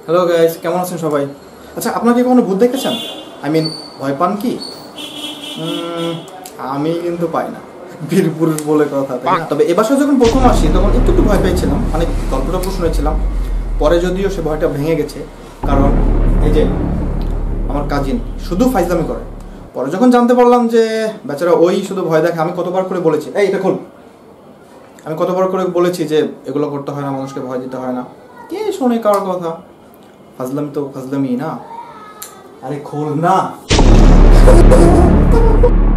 Hello guys, কেমন আছেন সবাই? আচ্ছা, আপনারা কি কখনো ভূত দেখেছেন? আই মিন, ভয় পান কি? আমি কিন্তু পাই না, বীর পুরুষ বলে কথা, তাই না? তবে এবার যখন প্রথম আসি তখন একটু ভয় পেয়েছিলাম, মানে গল্পটা শুনেছিলাম। পরে যদিও সে ভয়টা ভেঙে গেছে, কারণ এই যে আমার কাজিন শুধু ফাইজলামি করে। পরে যখন জানতে পারলাম যে বেচারা ওই শুধু ভয় দেখে, আমি কতবার করে বলেছি, এই এটা খোল, আমি কতবার করে বলেছি যে এগুলো করতে হয় না, মানুষকে ভয় দিতে হয় না। কে শোনে কারোর কথা? ফাজলামি তো ফাজলামি না। আরে খোল না।